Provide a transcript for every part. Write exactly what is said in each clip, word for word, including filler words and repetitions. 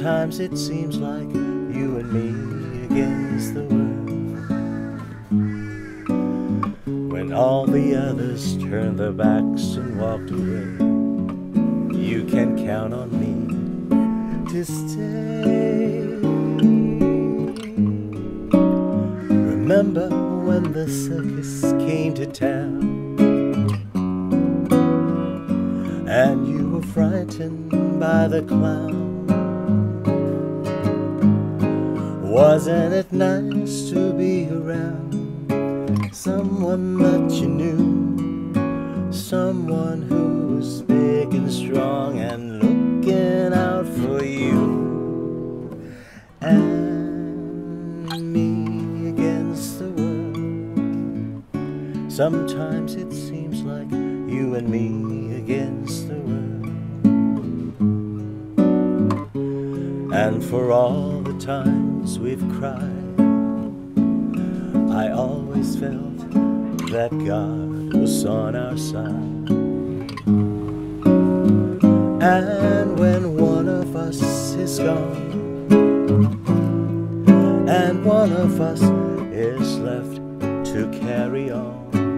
Sometimes it seems like you and me against the world. When all the others turned their backs and walked away, you can count on me to stay. Remember when the circus came to town and you were frightened by the clown? Wasn't it nice to be around someone that you knew, someone who was big and strong and looking out for you and me against the world? Sometimes it seems like you and me against the world. And for all the times we've cried, I always felt that God was on our side. And when one of us is gone and one of us is left to carry on,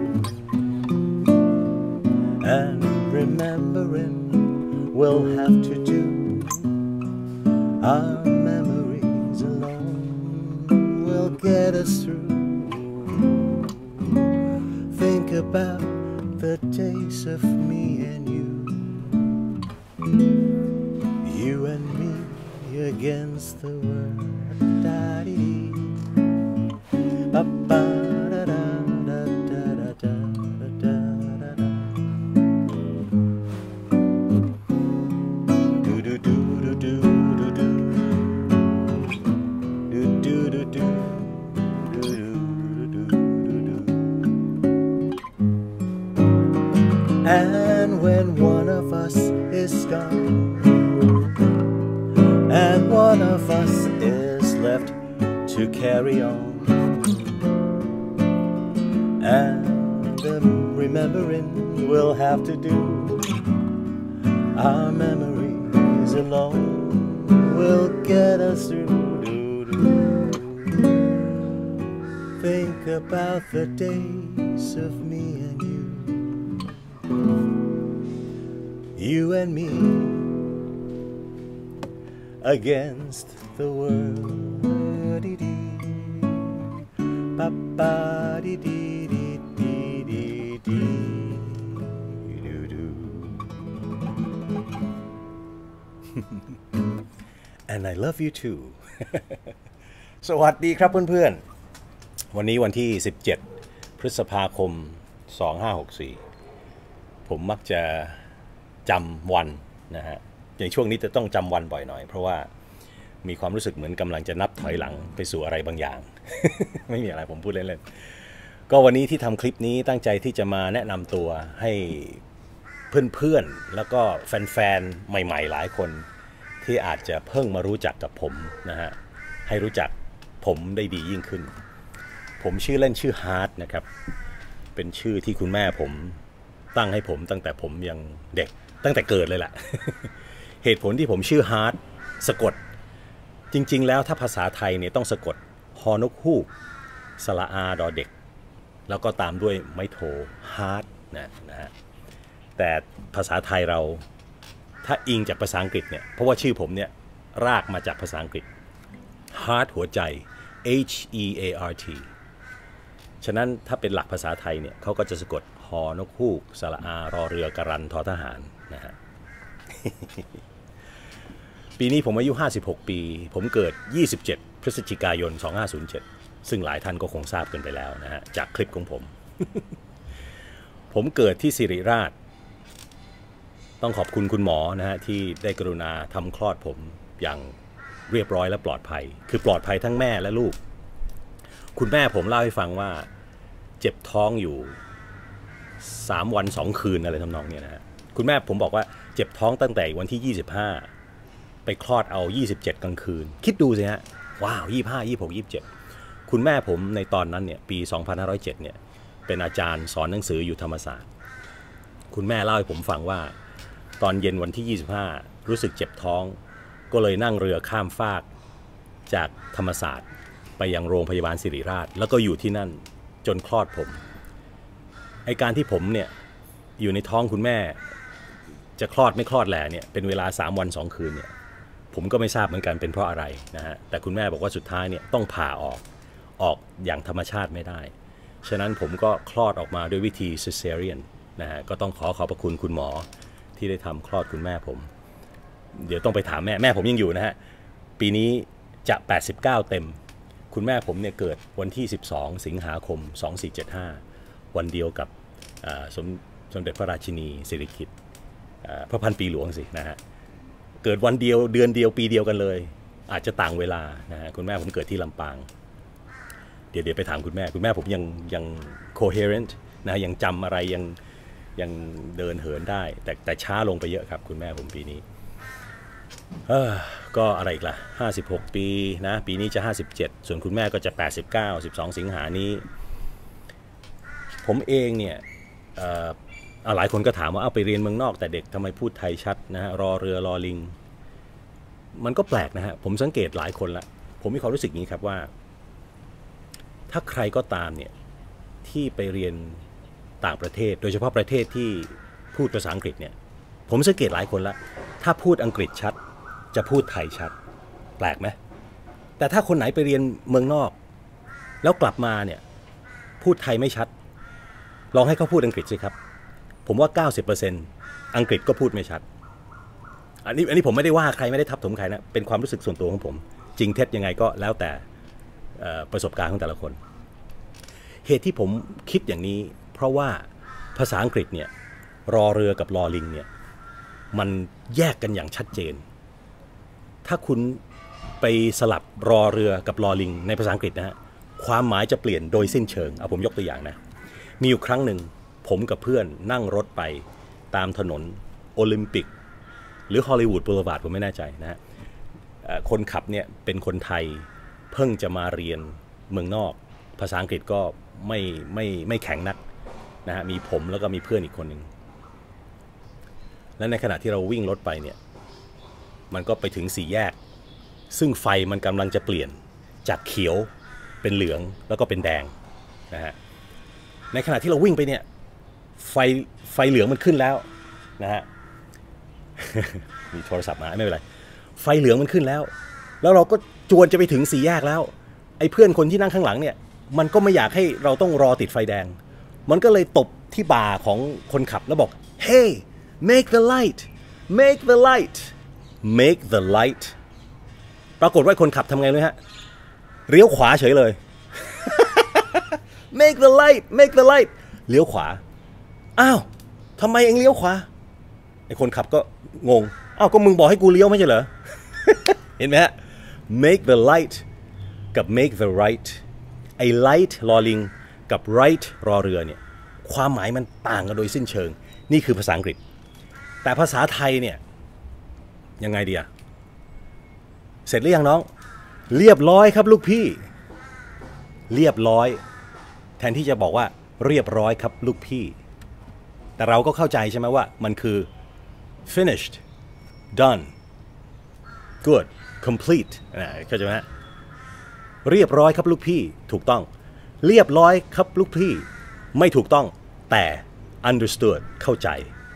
and remembering we'll have to do, our memories alone will get us through. Think about the days of me and you, you and me against the world. Da-dee-dee. Ba-ba-da-da-da-da-da-da-da-da. Do-do-do-do-do-do-do. Do-do-do-do. And when one of us is gone and one of us is left to carry on, and the remembering we'll have to do, our memories alone will get us through. Think about the days of me and you, you and me against the world. And I love you too. สวัสดีครับเพื่อนๆวันนี้วันที่สิบเจ็ดพฤษภาคมสองห้าหกสี่ผมมักจะจำวันนะฮะในช่วงนี้จะต้องจำวันบ่อยหน่อยเพราะว่ามีความรู้สึกเหมือนกำลังจะนับถอยหลังไปสู่อะไรบางอย่าง ไม่มีอะไรผมพูดเล่นๆก็วันนี้ที่ทำคลิปนี้ตั้งใจที่จะมาแนะนำตัวให้เพื่อนๆแล้วก็แฟนๆใหม่ๆหลายคนที่อาจจะเพิ่งมารู้จักกับผมนะฮะให้รู้จักผมได้ดียิ่งขึ้นผมชื่อเล่นชื่อฮาร์ดนะครับเป็นชื่อที่คุณแม่ผมตั้งให้ผมตั้งแต่ผมยังเด็กตั้งแต่เกิดเลยแหละ เหตุผลที่ผมชื่อฮาร์ดสะกดจริงๆแล้วถ้าภาษาไทยเนี่ยต้องสะกดฮอนกฮูกสระอาดอเด็กแล้วก็ตามด้วยไม้โทฮาร์ดนะนะฮะแต่ภาษาไทยเราถ้าอิงจากภาษาอังกฤษเนี่ยเพราะว่าชื่อผมเนี่ยรากมาจากภาษาอังกฤษ heart หัวใจ H E A R T ฉะนั้นถ้าเป็นหลักภาษาไทยเนี่ยเขาก็จะสะกดฮอนกฮูกสระอารอเรือกรันทอทหารนะฮะ ปีนี้ผมอายุห้าสิบหกปีผมเกิดยี่สิบเจ็ดพฤศจิกายนสองพันห้าร้อยเจ็ดซึ่งหลายท่านก็คงทราบกันไปแล้วนะฮะจากคลิปของผม ผมเกิดที่ศิริราชต้องขอบคุณคุณหมอนะฮะที่ได้กรุณาทำคลอดผมอย่างเรียบร้อยและปลอดภัยคือปลอดภัยทั้งแม่และลูกคุณแม่ผมเล่าให้ฟังว่าเจ็บท้องอยู่สามวันสองคืนอะไรทำนองนี้นะฮะคุณแม่ผมบอกว่าเจ็บท้องตั้งแต่วันที่ยี่สิบห้าไปคลอดเอายี่สิบเจ็ดกลางคืนคิดดูสิฮะว้าวยี่สิบห้า ยี่สิบหก ยี่สิบเจ็ดคุณแม่ผมในตอนนั้นเนี่ยปีสองพันห้าร้อยเจ็ดเนี่ยเป็นอาจารย์สอนหนังสืออยู่ธรรมศาสตร์คุณแม่เล่าให้ผมฟังว่าตอนเย็นวันที่ยี่สิบห้ารู้สึกเจ็บท้องก็เลยนั่งเรือข้ามฟากจากธรรมศาสตร์ไปยังโรงพยาบาลศิริราชแล้วก็อยู่ที่นั่นจนคลอดผมไอการที่ผมเนี่ยอยู่ในท้องคุณแม่จะคลอดไม่คลอดแหละเนี่ยเป็นเวลาสามวันสองคืนเนี่ยผมก็ไม่ทราบเหมือนกันเป็นเพราะอะไรนะฮะแต่คุณแม่บอกว่าสุดท้ายเนี่ยต้องผ่าออกออกอย่างธรรมชาติไม่ได้ฉะนั้นผมก็คลอดออกมาด้วยวิธี cesarean นะฮะก็ต้องขอขอบพระคุณคุณหมอที่ได้ทำคลอดคุณแม่ผมเดี๋ยวต้องไปถามแม่แม่ผมยังอยู่นะฮะปีนี้จะแปดสิบเก้าเต็มคุณแม่ผมเนี่ยเกิดวันที่สิบสองสิงหาคมสองสี่เจ็ดห้าวันเดียวกับสมสมเด็จพระราชินีสิริกิติ์พระพันปีหลวงสินะฮะเกิดวันเดียวเดือนเดียวปีเดียวกันเลยอาจจะต่างเวลานะฮะคุณแม่ผมเกิดที่ลำปางเดี๋ยวเดี๋ยวไปถามคุณแม่คุณแม่ผมยังยัง coherent นะยังจำอะไรยังยังเดินเหินได้แต่แต่ช้าลงไปเยอะครับคุณแม่ผมปีนี้ก็อะไรอีกล่ะห้าสิบหกปีนะปีนี้จะห้าสิบเจ็ดส่วนคุณแม่ก็จะแปดสิบเก้า สิบสองสิงหานี้ผมเองเนี่ยหลายคนก็ถามว่าเอาไปเรียนเมืองนอกแต่เด็กทำไมพูดไทยชัดนะฮะรอเรือรอลิงมันก็แปลกนะฮะผมสังเกตหลายคนละผมมีความรู้สึกนี้ครับว่าถ้าใครก็ตามเนี่ยที่ไปเรียนต่างประเทศโดยเฉพาะประเทศที่พูดภาษาอังกฤษเนี่ยผมสังเกตหลายคนละถ้าพูดอังกฤษชัดจะพูดไทยชัดแปลกไหมแต่ถ้าคนไหนไปเรียนเมืองนอกแล้วกลับมาเนี่ยพูดไทยไม่ชัดลองให้เขาพูดอังกฤษสิครับผมว่า เก้าสิบเปอร์เซ็นต์ อังกฤษก็พูดไม่ชัดอันนี้อันนี้ผมไม่ได้ว่าใครไม่ได้ทับถมใครนะเป็นความรู้สึกส่วนตัวของผมจริงเท็จยังไงก็แล้วแต่ประสบการณ์ของแต่ละคนเหตุที่ผมคิดอย่างนี้เพราะว่าภาษาอังกฤษเนี่ยรอเรือกับรอลิงเนี่ยมันแยกกันอย่างชัดเจนถ้าคุณไปสลับรอเรือกับรอลิงในภาษาอังกฤษนะฮะความหมายจะเปลี่ยนโดยสิ้นเชิงเอาผมยกตัวอย่างนะมีอยู่ครั้งหนึ่งผมกับเพื่อนนั่งรถไปตามถนนโอลิมปิกหรือฮอลลีวูดบูเลวาร์ดผมไม่แน่ใจนะฮะคนขับเนี่ยเป็นคนไทยเพิ่งจะมาเรียนเมืองนอกภาษาอังกฤษก็ไม่ไม่ไม่แข็งนักนะฮะมีผมแล้วก็มีเพื่อนอีกคนหนึ่งและในขณะที่เราวิ่งรถไปเนี่ยมันก็ไปถึงสี่แยกซึ่งไฟมันกำลังจะเปลี่ยนจากเขียวเป็นเหลืองแล้วก็เป็นแดงนะฮะในขณะที่เราวิ่งไปเนี่ยไฟไฟเหลืองมันขึ้นแล้วนะฮะ มีโทรศัพท์มาไม่เป็นไรไฟเหลืองมันขึ้นแล้วแล้วเราก็จวนจะไปถึงสี่แยกแล้วไอ้เพื่อนคนที่นั่งข้างหลังเนี่ยมันก็ไม่อยากให้เราต้องรอติดไฟแดงมันก็เลยตบที่บ่าของคนขับแล้วบอก hey make the light make the light make the light ปรากฏว่าคนขับทำไงเลยฮะเลี้ยวขวาเฉยเลย make the light make the light เลี้ยวขวาอ้าวทำไมเองเลี้ยวขวาไอ้คนขับก็งงอ้าวก็มึงบอกให้กูเลี้ยวไม่ใช่เหรอ เห็นไหมฮะ make the light กับ make the right ไอ้ light รอลิงกับ right รอเรือเนี่ยความหมายมันต่างกันโดยสิ้นเชิงนี่คือภาษาอังกฤษแต่ภาษาไทยเนี่ยยังไงดีอะเสร็จหรือยังน้องเรียบร้อยครับลูกพี่เรียบร้อยแทนที่จะบอกว่าเรียบร้อยครับลูกพี่แต่เราก็เข้าใจใช่ไหมว่ามันคือ finished done good complete นะเข้าใจไหมฮะเรียบร้อยครับลูกพี่ถูกต้องเรียบร้อยครับลูกพี่ไม่ถูกต้องแต่ understood เข้าใจ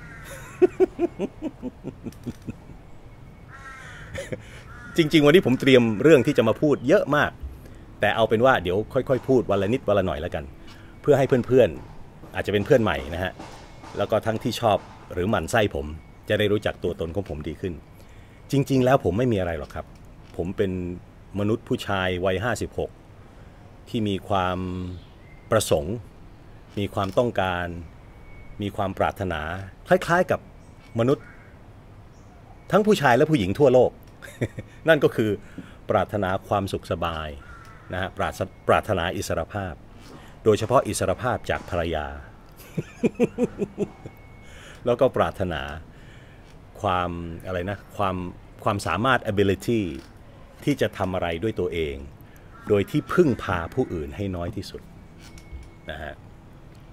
จริงๆวันนี้ผมเตรียมเรื่องที่จะมาพูดเยอะมากแต่เอาเป็นว่าเดี๋ยวค่อยๆพูดวันละนิดวันละหน่อยแล้วกันเพื่อให้เพื่อนๆอาจจะเป็นเพื่อนใหม่นะฮะแล้วก็ทั้งที่ชอบหรือหมั่นไส้ผมจะได้รู้จักตัวตนของผมดีขึ้นจริงๆแล้วผมไม่มีอะไรหรอกครับผมเป็นมนุษย์ผู้ชายวัยห้าสิบหกที่มีความประสงค์มีความต้องการมีความปรารถนาคล้ายๆกับมนุษย์ทั้งผู้ชายและผู้หญิงทั่วโลก นั่นก็คือปรารถนาความสุขสบายนะฮะปรารถนาอิสรภาพโดยเฉพาะอิสรภาพจากภรรยา แล้วก็ปรารถนาความอะไรนะความความสามารถ ability ที่จะทำอะไรด้วยตัวเองโดยที่พึ่งพาผู้อื่นให้น้อยที่สุดนะฮะ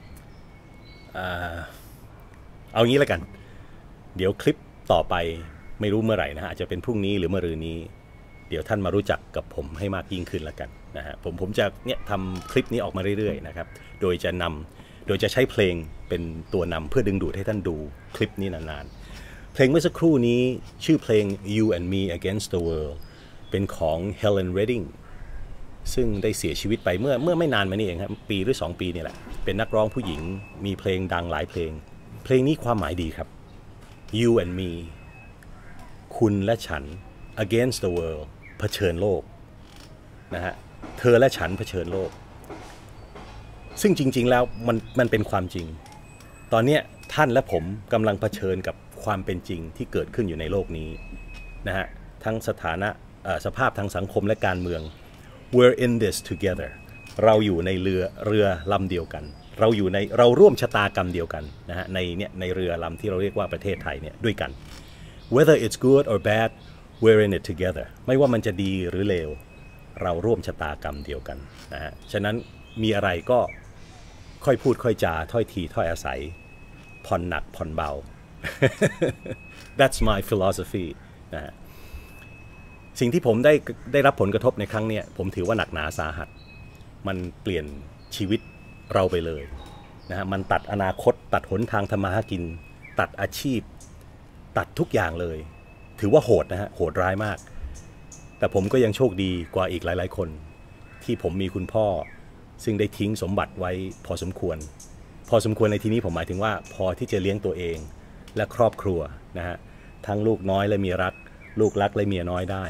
เอางี้แล้วกันเดี๋ยวคลิปต่อไปไม่รู้เมื่อไหร่นะฮะอาจจะเป็นพรุ่งนี้หรือมะรืนนี้เดี๋ยวท่านมารู้จักกับผมให้มากยิ่งขึ้นแล้วกันนะฮะผมผมจะเนี่ยทำคลิปนี้ออกมาเรื่อยๆนะครับโดยจะนำโดยจะใช้เพลงเป็นตัวนำเพื่อดึงดูดให้ท่านดูคลิปนี้นานๆเพลงเมื่อสักครู่นี้ชื่อเพลง You and Me Against the World เป็นของ Helen Redding ซึ่งได้เสียชีวิตไปเมื่อเมื่อไม่นานมานี้เองครับปีหรือสองปีนี่แหละเป็นนักร้องผู้หญิงมีเพลงดังหลายเพลงเพลงนี้ความหมายดีครับ You and Me คุณและฉัน against the world เผชิญโลกนะฮะเธอและฉันเผชิญโลกซึ่งจริงๆแล้วมันมันเป็นความจริงตอนนี้ท่านและผมกำลังเผชิญกับความเป็นจริงที่เกิดขึ้นอยู่ในโลกนี้นะฮะทั้งสถานะสภาพทางสังคมและการเมือง we're in this together เราอยู่ในเรือเรือลำเดียวกันเราอยู่ในเราร่วมชะตากรรมเดียวกันนะฮะในเนี่ยในเรือลำที่เราเรียกว่าประเทศไทยเนี่ยด้วยกัน whether it's good or bad we're in it together ไม่ว่ามันจะดีหรือเลวเราร่วมชะตากรรมเดียวกันนะฮะฉะนั้นมีอะไรก็ค่อยพูดค่อยจาถ้อยทีถ้อยอาศัยผ่อนหนักผ่อนเบา That's my philosophy นะฮะสิ่งที่ผมได้ได้รับผลกระทบในครั้งนี้ผมถือว่าหนักหนาสาหัสมันเปลี่ยนชีวิตเราไปเลยนะฮะมันตัดอนาคตตัดหนทางทำมาหากินตัดอาชีพตัดทุกอย่างเลยถือว่าโหดนะฮะโหดร้ายมากแต่ผมก็ยังโชคดีกว่าอีกหลายๆคนที่ผมมีคุณพ่อซึ่งได้ทิ้งสมบัติไว้พอสมควรพอสมควรในที่นี้ผมหมายถึงว่าพอที่จะเลี้ยงตัวเองและครอบครัวนะฮะทั้งลูกน้อยและเมียรักลูกรักและเมียน้อยได้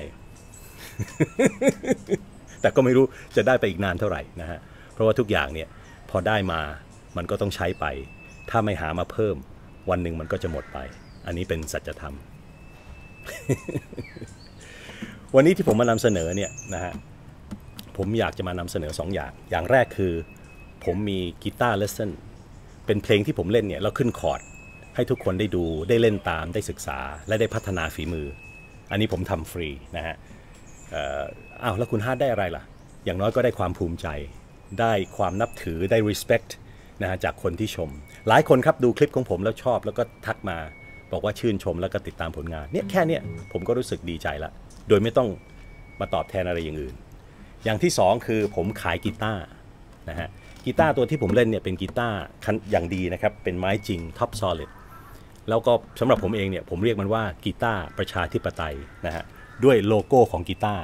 แต่ก็ไม่รู้จะได้ไปอีกนานเท่าไหร่นะฮะเพราะว่าทุกอย่างเนี่ยพอได้มามันก็ต้องใช้ไปถ้าไม่หามาเพิ่มวันหนึ่งมันก็จะหมดไปอันนี้เป็นสัจธรรม วันนี้ที่ผมมานำเสนอเนี่ยนะฮะผมอยากจะมานำเสนอสองอย่างอย่างแรกคือผมมีกีตาร์เลสเซ่นเป็นเพลงที่ผมเล่นเนี่ยแล้วขึ้นคอร์ดให้ทุกคนได้ดูได้เล่นตามได้ศึกษาและได้พัฒนาฝีมืออันนี้ผมทำฟรีนะฮะอ้าวแล้วคุณฮาร์ดได้อะไรล่ะอย่างน้อยก็ได้ความภูมิใจได้ความนับถือได้ respect นะฮะจากคนที่ชมหลายคนครับดูคลิปของผมแล้วชอบแล้วก็ทักมาบอกว่าชื่นชมแล้วก็ติดตามผลงานเนี่ยแค่เนี้ยผมก็รู้สึกดีใจละโดยไม่ต้องมาตอบแทนอะไรอย่างอื่นอย่างที่สองคือผมขายกีตาร์นะฮะกีตาร์ตัวที่ผมเล่นเนี่ยเป็นกีตาร์อย่างดีนะครับเป็นไม้จริง Top Solid แล้วก็สำหรับผมเองเนี่ยผมเรียกมันว่ากีตาร์ประชาธิปไตยนะฮะด้วยโลโก้ของกีตาร์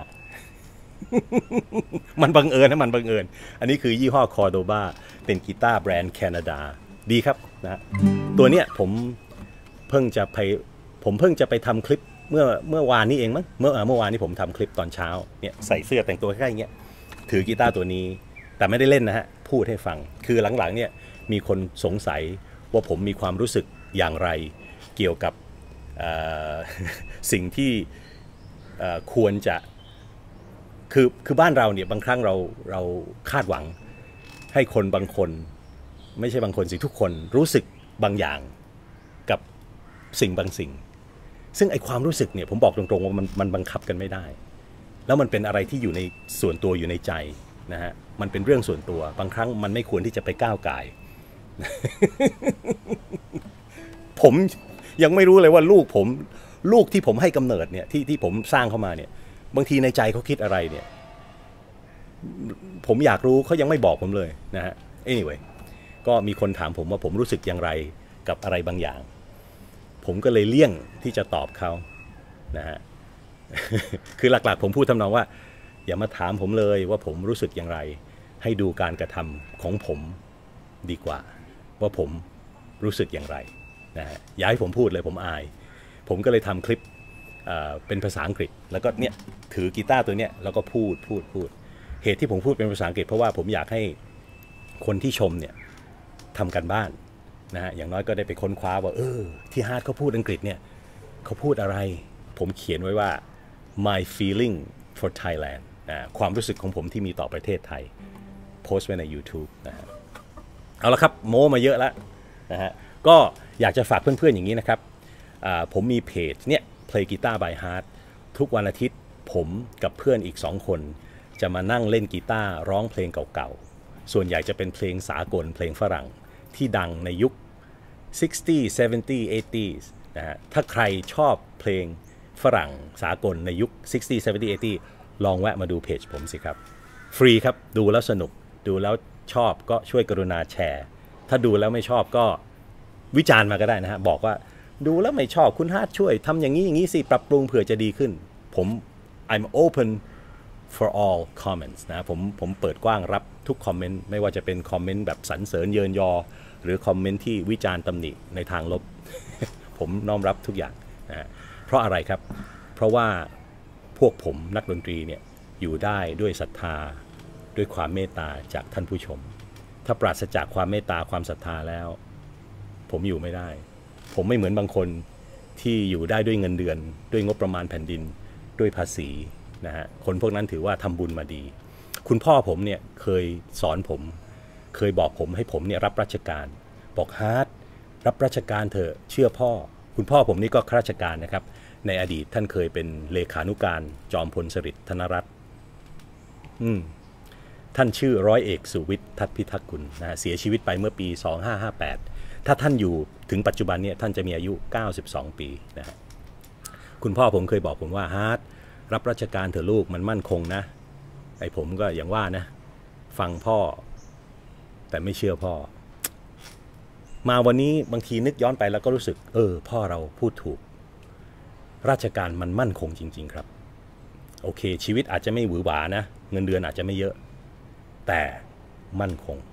มันบังเอิญนะมันบังเอิญอันนี้คือยี่ห้อ Cordoba เป็นกีตาร์แบรนด์แคนาดาดีครับนะตัวเนี้ยผมเพิ่งจะไปผมเพิ่งจะไปทำคลิปเมื่อเมื่อวานนี้เองมั้งเมื่อเมื่อวานนี้ผมทำคลิปตอนเช้าเนี่ยใส่เสื้อแต่งตัวแค่อย่างเงี้ยถือกีตาร์ตัวนี้แต่ไม่ได้เล่นนะฮะพูดให้ฟังคือหลังๆเนี่ยมีคนสงสัยว่าผมมีความรู้สึกอย่างไรเกี่ยวกับสิ่งที่ควรจะคือคือบ้านเราเนี่ยบางครั้งเราเราคาดหวังให้คนบางคนไม่ใช่บางคนสิทุกคนรู้สึกบางอย่างกับสิ่งบางสิ่งซึ่งไอความรู้สึกเนี่ยผมบอกตรงๆว่ามันมันบังคับกันไม่ได้แล้วมันเป็นอะไรที่อยู่ในส่วนตัวอยู่ในใจนะฮะมันเป็นเรื่องส่วนตัวบางครั้งมันไม่ควรที่จะไปก้าวก่าย ผมยังไม่รู้เลยว่าลูกผมลูกที่ผมให้กำเนิดเนี่ยที่ที่ผมสร้างเข้ามาเนี่ยบางทีในใจเขาคิดอะไรเนี่ยผมอยากรู้เขายังไม่บอกผมเลยนะฮะ anyway ก็มีคนถามผมว่าผมรู้สึกอย่างไรกับอะไรบางอย่างผมก็เลยเลี่ยงที่จะตอบเขานะฮะ คือหลักๆผมพูดทำนองว่าอย่ามาถามผมเลยว่าผมรู้สึกอย่างไรให้ดูการกระทำของผมดีกว่าว่าผมรู้สึกอย่างไรนะฮะอย่าให้ผมพูดเลยผมอายผมก็เลยทำคลิปเป็นภาษาอังกฤษแล้วก็เนี่ยถือกีตาร์ตัวเนี้ยแล้วก็พูดพูดพูดเหตุที่ผมพูดเป็นภาษาอังกฤษเพราะว่าผมอยากให้คนที่ชมเนี่ยทำกันบ้านนะฮะอย่างน้อยก็ได้ไปค้นคว้าว่าเออที่ฮาร์ดเขาพูดอังกฤษเนี่ยเขาพูดอะไรผมเขียนไว้ว่า my feeling for Thailand นะความรู้สึกของผมที่มีต่อประเทศไทยโพสต์ไว้ใน YouTube นะฮะเอาละครับโม้มาเยอะแล้วนะฮะก็อยากจะฝากเพื่อนๆอย่างนี้นะครับผมมีเพจเนี่ย Play Guitar by Heart ทุกวันอาทิตย์ผมกับเพื่อนอีกสองคนจะมานั่งเล่นกีตาร์ร้องเพลงเก่าๆส่วนใหญ่จะเป็นเพลงสากลเพลงฝรั่งที่ดังในยุค หกสิบ เจ็ดสิบ แปดสิบ นะฮะถ้าใครชอบเพลงฝรั่งสากลในยุค หกสิบ เจ็ดสิบ แปดสิบ ลองแวะมาดูเพจผมสิครับฟรีครับดูแล้วสนุกดูแล้วชอบก็ช่วยกรุณาแชร์ถ้าดูแล้วไม่ชอบก็วิจารณ์มาก็ได้นะฮะบอกว่าดูแล้วไม่ชอบคุณฮาร์ดช่วยทำอย่างนี้อย่างนี้สิปรับปรุงเผื่อจะดีขึ้นผม I'm open for all comments นะผมผมเปิดกว้างรับทุกคอมเมนต์ไม่ว่าจะเป็นคอมเมนต์แบบสรรเสริญเยินยอหรือคอมเมนต์ที่วิจารณ์ตำหนิในทางลบ ผมน้อมรับทุกอย่างนะเพราะอะไรครับเพราะว่าพวกผมนักดนตรีเนี่ยอยู่ได้ด้วยศรัทธาด้วยความเมตตาจากท่านผู้ชมถ้าปราศจากความเมตตาความศรัทธาแล้วผมอยู่ไม่ได้ผมไม่เหมือนบางคนที่อยู่ได้ด้วยเงินเดือนด้วยงบประมาณแผ่นดินด้วยภาษีนะฮะคนพวกนั้นถือว่าทำบุญมาดีคุณพ่อผมเนี่ยเคยสอนผมเคยบอกผมให้ผมเนี่ยรับราชการบอกฮาร์ดรับราชการเถอะเชื่อพ่อคุณพ่อผมนี่ก็ข้าราชการนะครับในอดีตท่านเคยเป็นเลขานุการจอมพลสฤษดิ์ธนรัตน์อืมท่านชื่อร้อยเอกสุวิทย์ทัตพิทักษ์กุลนะฮะเสียชีวิตไปเมื่อปีสองพันห้าร้อยห้าสิบแปดถ้าท่านอยู่ถึงปัจจุบันเนี่ยท่านจะมีอายุเก้าสิบสองปีนะฮะคุณพ่อผมเคยบอกผมว่าฮาร์ดรับราชการเถอะลูกมันมั่นคงนะไอ้ผมก็อย่างว่านะฟังพ่อแต่ไม่เชื่อพ่อมาวันนี้บางทีนึกย้อนไปแล้วก็รู้สึกเออพ่อเราพูดถูกราชการมันมั่นคงจริงๆครับโอเคชีวิตอาจจะไม่หวือหวานะเงินเดือนอาจจะไม่เยอะแต่มั่นคง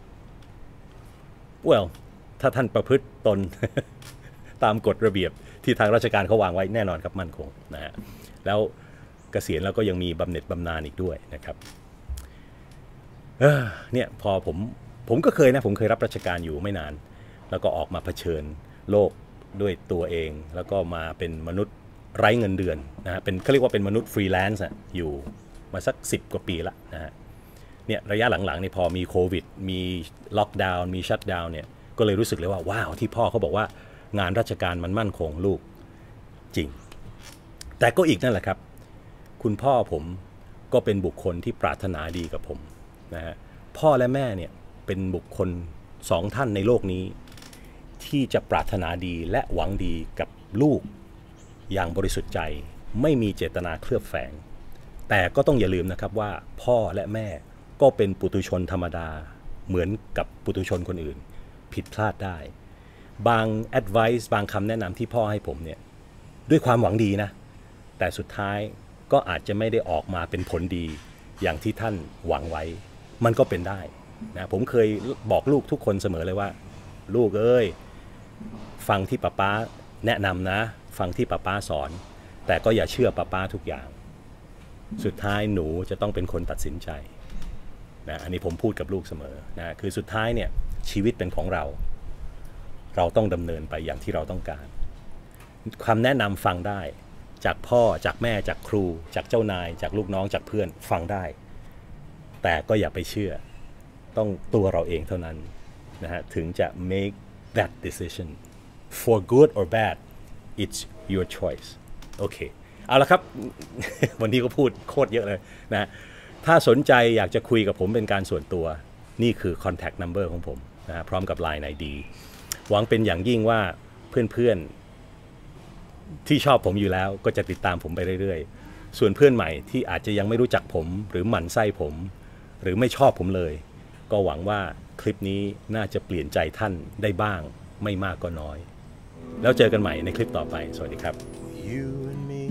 well ถ้าท่านประพฤติตน ตามกฎระเบียบที่ทางราชการเขาวางไว้แน่นอนครับมั่นคงนะฮะแล้วเกษียณแล้วก็ยังมีบำเหน็จบำนาญอีกด้วยนะครับเออเนี่ยพอผมผมก็เคยนะผมเคยรับราชการอยู่ไม่นานแล้วก็ออกมาเผชิญโลกด้วยตัวเองแล้วก็มาเป็นมนุษย์ไร้เงินเดือนนะฮะเป็นเขาเรียกว่าเป็นมนุษย์ฟรีแลนซ์อยู่มาสักสิบกว่าปีละนะฮะเนี่ยระยะหลังๆนี่พอมีโควิดมีล็อกดาวน์มีชัตดาวน์เนี่ยก็เลยรู้สึกเลยว่าว้าวที่พ่อเขาบอกว่างานราชการมันมั่นคงลูกจริงแต่ก็อีกนั่นแหละครับคุณพ่อผมก็เป็นบุคคลที่ปรารถนาดีกับผมนะฮะพ่อและแม่เนี่ยเป็นบุคคลสองท่านในโลกนี้ที่จะปรารถนาดีและหวังดีกับลูกอย่างบริสุทธิ์ใจไม่มีเจตนาเคลือบแฝงแต่ก็ต้องอย่าลืมนะครับว่าพ่อและแม่ก็เป็นปุถุชนธรรมดาเหมือนกับปุถุชนคนอื่นผิดพลาดได้บาง advice บางคำแนะนำที่พ่อให้ผมเนี่ยด้วยความหวังดีนะแต่สุดท้ายก็อาจจะไม่ได้ออกมาเป็นผลดีอย่างที่ท่านหวังไว้มันก็เป็นได้นะผมเคยบอกลูกทุกคนเสมอเลยว่าลูกเอ้ยฟังที่ป๊าป๊าแนะนำนะฟังที่ป๊าป๊าสอนแต่ก็อย่าเชื่อป๊าป๊าทุกอย่างสุดท้ายหนูจะต้องเป็นคนตัดสินใจนะอันนี้ผมพูดกับลูกเสมอนะคือสุดท้ายเนี่ยชีวิตเป็นของเราเราต้องดำเนินไปอย่างที่เราต้องการคำแนะนำฟังได้จากพ่อจากแม่จากครูจากเจ้านายจากลูกน้องจากเพื่อนฟังได้แต่ก็อย่าไปเชื่อต้องตัวเราเองเท่านั้นนะฮะถึงจะ make that decision for good or bad it's your choice โอเคเอาละครับ วันนี้ก็พูดโคตรเยอะเลยนะถ้าสนใจอยากจะคุยกับผมเป็นการส่วนตัวนี่คือ contact number ของผมนะพร้อมกับ ไลน์ ไอ ดี หวังเป็นอย่างยิ่งว่าเพื่อนๆที่ชอบผมอยู่แล้วก็จะติดตามผมไปเรื่อยๆส่วนเพื่อนใหม่ที่อาจจะยังไม่รู้จักผมหรือหมั่นไส้ผมหรือไม่ชอบผมเลยก็หวังว่าคลิปนี้น่าจะเปลี่ยนใจท่านได้บ้างไม่มากก็น้อยแล้วเจอกันใหม่ในคลิปต่อไปสวัสดีครับ You and me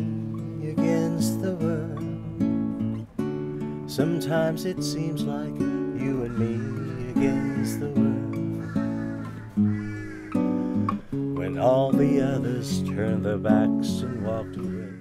against the world. Sometimes it seems like you and me against the world. When all the others turned their backs and walked away.